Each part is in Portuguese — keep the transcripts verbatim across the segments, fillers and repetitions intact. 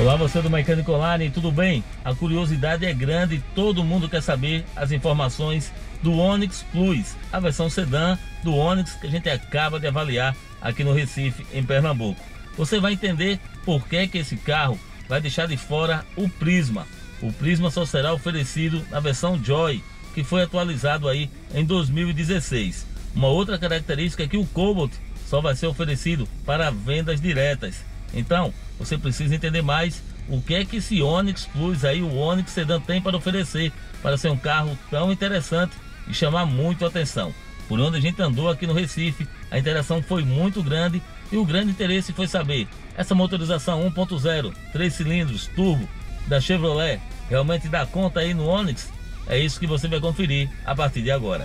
Olá, você do Mecânico Online, tudo bem? A curiosidade é grande e todo mundo quer saber as informações do Onix Plus, a versão sedã do Onix que a gente acaba de avaliar aqui no Recife, em Pernambuco. Você vai entender por que que esse carro vai deixar de fora o Prisma. O Prisma só será oferecido na versão Joy, que foi atualizado aí em dois mil e dezesseis. Uma outra característica é que o Cobalt só vai ser oferecido para vendas diretas. Então, você precisa entender mais o que é que esse Onix Plus aí, o Onix Sedan, tem para oferecer para ser um carro tão interessante e chamar muito a atenção. Por onde a gente andou aqui no Recife, a interação foi muito grande e o grande interesse foi saber: essa motorização um ponto zero, três cilindros, turbo da Chevrolet realmente dá conta aí no Onix? É isso que você vai conferir a partir de agora.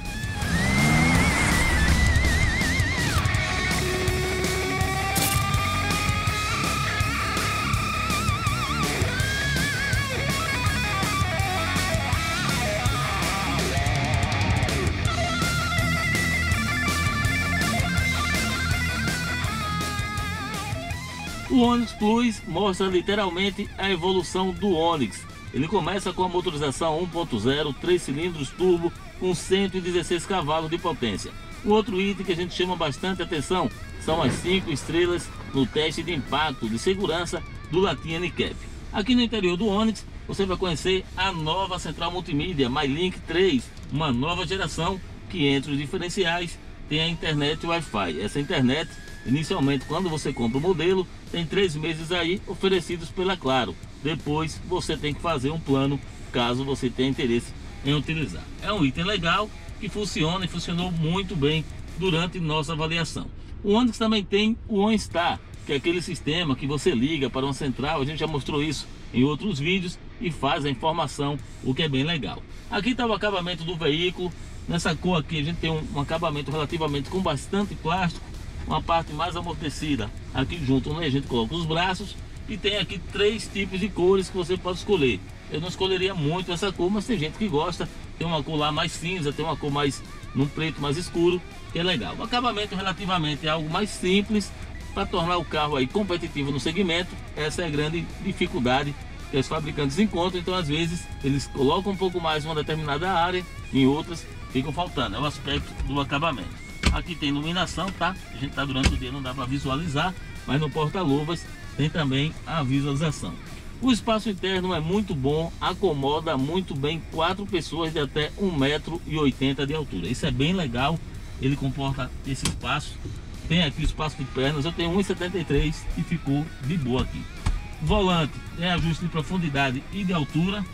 O Onix Plus mostra literalmente a evolução do Onix. Ele começa com a motorização um ponto zero, três cilindros turbo com cento e dezesseis cavalos de potência. O outro item que a gente chama bastante atenção são as cinco estrelas no teste de impacto de segurança do Latin N C A P. Aqui no interior do Onix você vai conhecer a nova central multimídia MyLink três, uma nova geração que entre os diferenciais tem a internet Wi-Fi. Essa internet, inicialmente, quando você compra o modelo, tem três meses aí oferecidos pela Claro. Depois você tem que fazer um plano caso você tenha interesse em utilizar. É um item legal que funciona e funcionou muito bem durante nossa avaliação. O Onix também tem o OnStar, que é aquele sistema que você liga para uma central. A gente já mostrou isso em outros vídeos e faz a informação, o que é bem legal. Aqui está o acabamento do veículo. Nessa cor aqui a gente tem um, um acabamento relativamente com bastante plástico, uma parte mais amortecida aqui junto onde a gente coloca os braços, e tem aqui três tipos de cores que você pode escolher. Eu não escolheria muito essa cor, mas tem gente que gosta. Tem uma cor lá mais cinza, tem uma cor mais num preto mais escuro, que é legal. O acabamento relativamente é algo mais simples para tornar o carro aí competitivo no segmento. Essa é a grande dificuldade que os fabricantes encontram. Então às vezes eles colocam um pouco mais em uma determinada área, em outras ficam faltando. É o aspecto do acabamento. Aqui tem iluminação, tá? A gente tá durante o dia, não dá para visualizar, mas no porta-luvas tem também a visualização. O espaço interno é muito bom, acomoda muito bem quatro pessoas de até um metro e oitenta de altura. Isso é bem legal, ele comporta esse espaço. Tem aqui o espaço de pernas, eu tenho um e setenta e três e ficou de boa aqui. Volante tem ajuste de profundidade e de altura,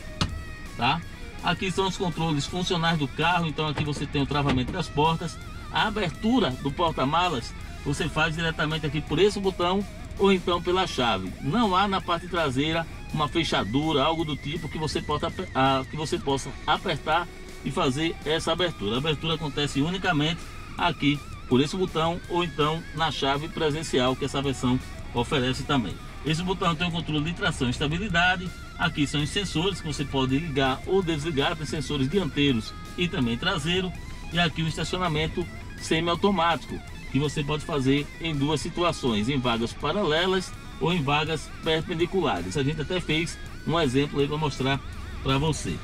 tá? Aqui são os controles funcionais do carro. Então aqui você tem o travamento das portas. A abertura do porta-malas você faz diretamente aqui por esse botão ou então pela chave. Não há na parte traseira uma fechadura, algo do tipo que você possa, ah, que você possa apertar e fazer essa abertura. A abertura acontece unicamente aqui por esse botão ou então na chave presencial que essa versão oferece também. Esse botão tem o controle de tração e estabilidade. Aqui são os sensores que você pode ligar ou desligar. Tem sensores dianteiros e também traseiro. E aqui o estacionamento semiautomático, que você pode fazer em duas situações, em vagas paralelas ou em vagas perpendiculares. A gente até fez um exemplo aí para mostrar para você.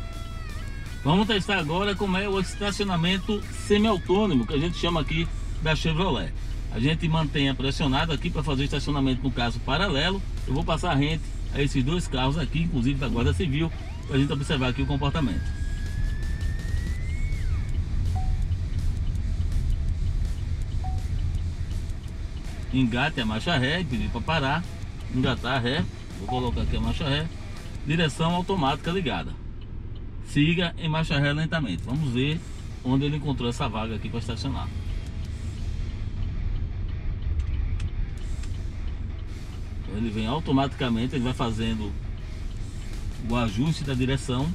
Vamos testar agora como é o estacionamento semi-autônomo, que a gente chama aqui da Chevrolet. A gente mantém pressionado aqui para fazer o estacionamento no caso paralelo. Eu vou passar rente a esses dois carros aqui, inclusive da Guarda Civil, para a gente observar aqui o comportamento. Engate a marcha ré, pedir para parar, engatar a ré, vou colocar aqui a marcha ré, direção automática ligada. Siga em marcha ré lentamente. Vamos ver onde ele encontrou essa vaga aqui para estacionar. Ele vem automaticamente, ele vai fazendo o ajuste da direção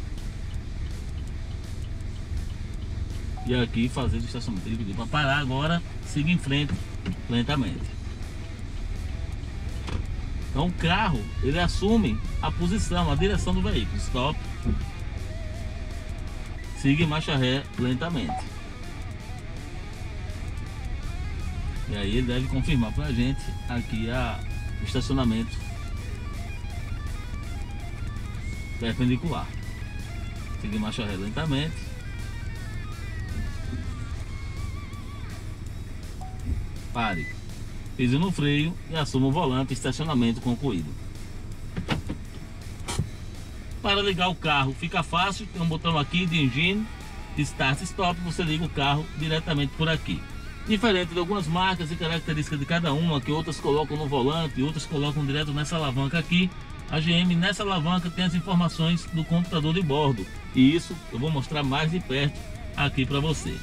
e aqui fazer o estacionamento. Ele pediu para parar agora, siga em frente lentamente. Então o carro ele assume a posição, a direção do veículo. Stop, siga em marcha ré lentamente. E aí ele deve confirmar para a gente aqui a, o estacionamento perpendicular. Seguir marcha ré lentamente. Pare. Pise no freio e assuma o volante. Estacionamento concluído. Para ligar o carro fica fácil. Tem um botão aqui de engine, start stop. Você liga o carro diretamente por aqui. Diferente de algumas marcas e características de cada uma, que outras colocam no volante e outras colocam direto nessa alavanca aqui, a G M nessa alavanca tem as informações do computador de bordo. E isso eu vou mostrar mais de perto aqui para você.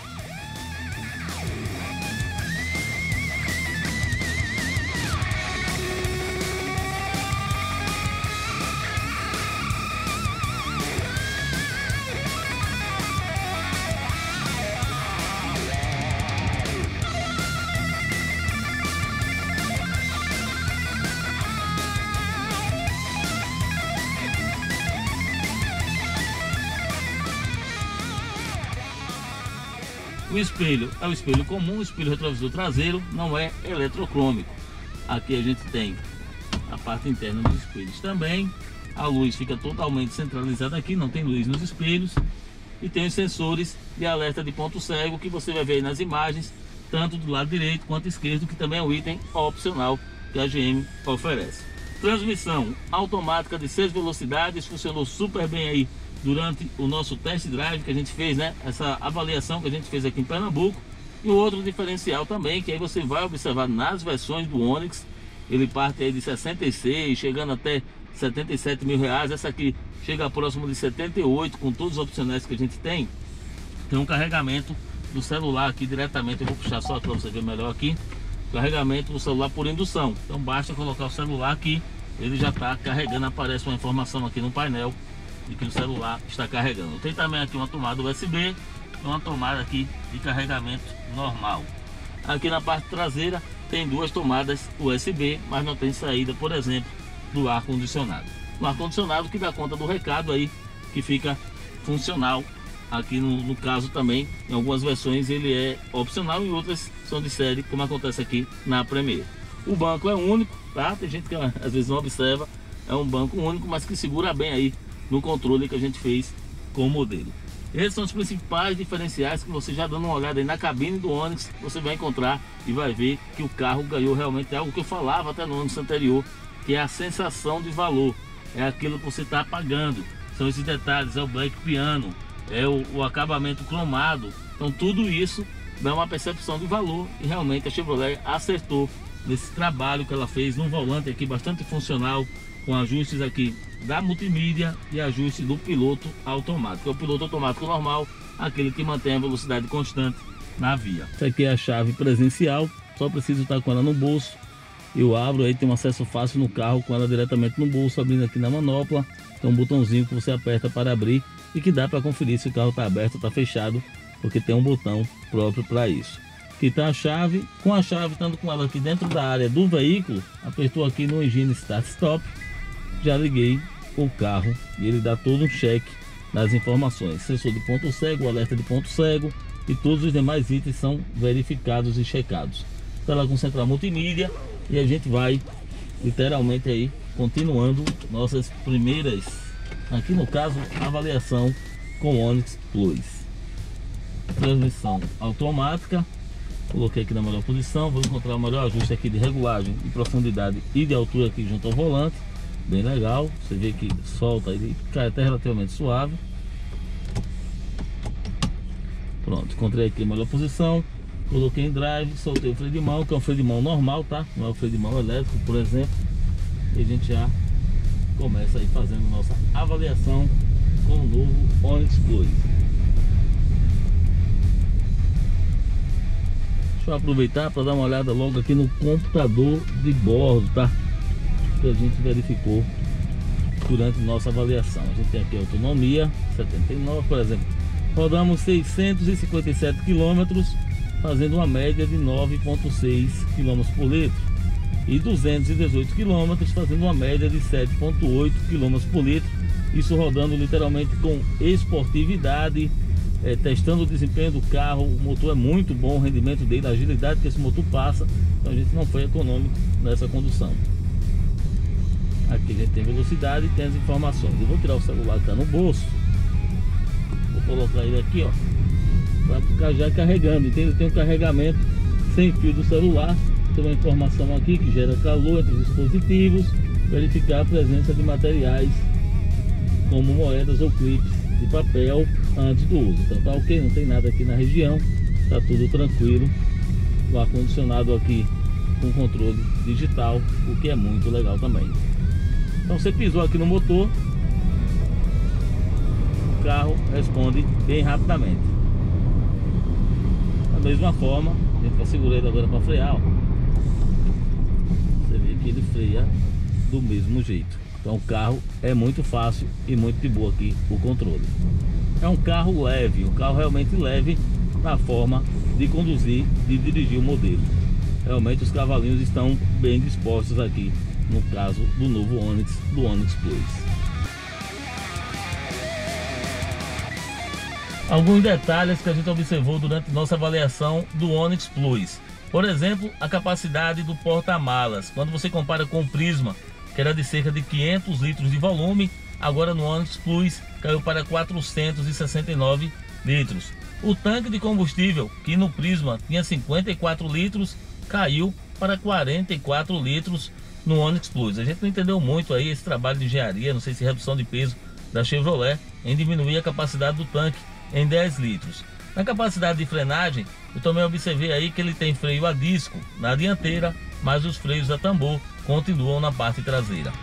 O espelho é o espelho comum, o espelho retrovisor traseiro, não é eletrocrômico. Aqui a gente tem a parte interna dos espelhos também. A luz fica totalmente centralizada aqui, não tem luz nos espelhos. E tem os sensores de alerta de ponto cego que você vai ver aí nas imagens, tanto do lado direito quanto esquerdo, que também é um item opcional que a G M oferece. Transmissão automática de seis velocidades, funcionou super bem aí durante o nosso test drive que a gente fez, né? Essa avaliação que a gente fez aqui em Pernambuco. E o outro diferencial também, que aí você vai observar nas versões do Onix, ele parte aí de sessenta e seis, chegando até setenta e sete mil reais. Essa aqui chega próximo de setenta e oito, com todos os opcionais que a gente tem. Tem um carregamento do celular aqui diretamente, eu vou puxar só para você ver melhor aqui. Carregamento do celular por indução. Então basta colocar o celular aqui, ele já está carregando, aparece uma informação aqui no painel de que o celular está carregando. Tem também aqui uma tomada U S B e uma tomada aqui de carregamento normal. Aqui na parte traseira tem duas tomadas U S B, mas não tem saída, por exemplo, do ar condicionado. O ar condicionado que dá conta do recado aí, que fica funcional. Aqui no, no caso também, em algumas versões ele é opcional e outras são de série, como acontece aqui na Premier. O banco é único, tá? Tem gente que às vezes não observa, é um banco único, mas que segura bem aí no controle que a gente fez com o modelo. Esses são os principais diferenciais que você já dando uma olhada aí na cabine do Onix, você vai encontrar e vai ver que o carro ganhou realmente algo que eu falava até no Onix anterior, que é a sensação de valor, é aquilo que você está pagando, são esses detalhes, é o Black Piano, é o, o acabamento cromado. Então tudo isso dá uma percepção de valor e realmente a Chevrolet acertou nesse trabalho que ela fez num volante aqui bastante funcional, com ajustes aqui da multimídia e ajuste do piloto automático. É o piloto automático normal, aquele que mantém a velocidade constante na via. Essa aqui é a chave presencial, só preciso estar com ela no bolso. Eu abro aí, tem um acesso fácil no carro com ela diretamente no bolso, abrindo aqui na manopla. Tem um botãozinho que você aperta para abrir e que dá para conferir se o carro está aberto ou está fechado, porque tem um botão próprio para isso. Aqui está a chave, com a chave estando com ela aqui dentro da área do veículo, apertou aqui no engine start stop, já liguei o carro e ele dá todo um check nas informações, sensor de ponto cego, alerta de ponto cego e todos os demais itens são verificados e checados. Tela com central multimídia e a gente vai literalmente aí continuando nossas primeiras, aqui no caso, avaliação com Onix Plus. Transmissão automática, coloquei aqui na melhor posição, vou encontrar o melhor ajuste aqui de regulagem de profundidade e de altura aqui junto ao volante. Bem legal, você vê que solta e cai até relativamente suave. Pronto, encontrei aqui a melhor posição, coloquei em drive, soltei o freio de mão, que é um freio de mão normal, tá? Não é o freio de mão elétrico, por exemplo. E a gente já começa aí fazendo nossa avaliação com o novo Onix Plus. Deixa eu aproveitar para dar uma olhada logo aqui no computador de bordo, tá? Que a gente verificou durante nossa avaliação. A gente tem aqui a autonomia setenta e nove, por exemplo, rodamos seiscentos e cinquenta e sete quilômetros, fazendo uma média de nove vírgula seis quilômetros por litro, e duzentos e dezoito quilômetros, fazendo uma média de sete vírgula oito quilômetros por litro. Isso rodando literalmente com esportividade, é, testando o desempenho do carro. O motor é muito bom, o rendimento dele, a agilidade que esse motor passa. Então a gente não foi econômico nessa condução. Aqui a gente tem velocidade e tem as informações. Eu vou tirar o celular que está no bolso. Vou colocar ele aqui, ó, para ficar já carregando. Entende? Tem um carregamento sem fio do celular. Tem uma informação aqui que gera calor entre os dispositivos. Verificar a presença de materiais como moedas ou clipes de papel antes do uso. Então tá ok, não tem nada aqui na região. Tá tudo tranquilo. O ar-condicionado aqui com controle digital, o que é muito legal também. Então você pisou aqui no motor, o carro responde bem rapidamente. Da mesma forma, a gente vai segurar ele agora para frear, ó. Você vê que ele freia do mesmo jeito. Então o carro é muito fácil e muito de boa aqui o controle. É um carro leve, um carro realmente leve na forma de conduzir, de dirigir o modelo. Realmente os cavalinhos estão bem dispostos aqui no caso do novo Onix, do Onix Plus. Alguns detalhes que a gente observou durante nossa avaliação do Onix Plus. Por exemplo, a capacidade do porta-malas. Quando você compara com o Prisma, que era de cerca de quinhentos litros de volume, agora no Onix Plus caiu para quatrocentos e sessenta e nove litros. O tanque de combustível, que no Prisma tinha cinquenta e quatro litros, caiu para quarenta e quatro litros no Onix Plus. A gente não entendeu muito aí esse trabalho de engenharia, não sei se redução de peso da Chevrolet, em diminuir a capacidade do tanque em dez litros. Na capacidade de frenagem, eu também observei aí que ele tem freio a disco na dianteira, mas os freios a tambor continuam na parte traseira.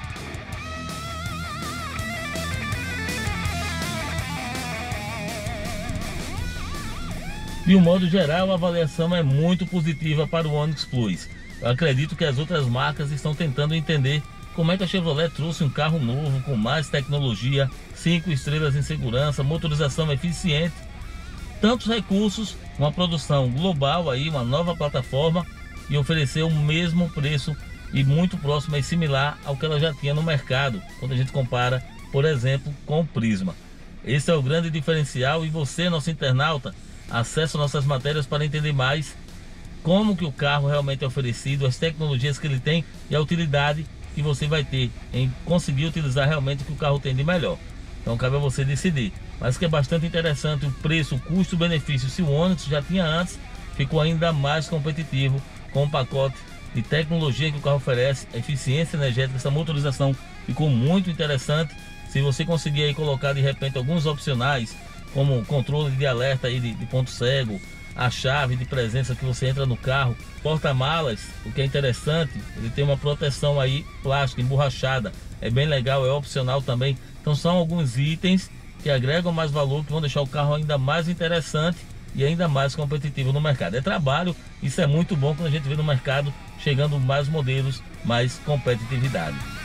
De um modo geral, a avaliação é muito positiva para o Onix Plus. Eu acredito que as outras marcas estão tentando entender como é que a Chevrolet trouxe um carro novo com mais tecnologia, cinco estrelas em segurança, motorização eficiente, tantos recursos, uma produção global aí, uma nova plataforma, e oferecer o mesmo preço e muito próximo e similar ao que ela já tinha no mercado, quando a gente compara, por exemplo, com o Prisma. Esse é o grande diferencial e você, nosso internauta, acesse nossas matérias para entender mais como que o carro realmente é oferecido, as tecnologias que ele tem e a utilidade que você vai ter em conseguir utilizar realmente o que o carro tem de melhor. Então cabe a você decidir, mas que é bastante interessante o preço, o custo-benefício. Se o Onix já tinha antes, ficou ainda mais competitivo com o pacote de tecnologia que o carro oferece, a eficiência energética, essa motorização ficou muito interessante. Se você conseguir aí colocar de repente alguns opcionais, como controle de alerta aí de, de ponto cego, a chave de presença que você entra no carro, porta-malas, o que é interessante, ele tem uma proteção aí plástica, emborrachada, é bem legal, é opcional também. Então são alguns itens que agregam mais valor, que vão deixar o carro ainda mais interessante e ainda mais competitivo no mercado. É trabalho, isso é muito bom quando a gente vê no mercado chegando mais modelos, mais competitividade.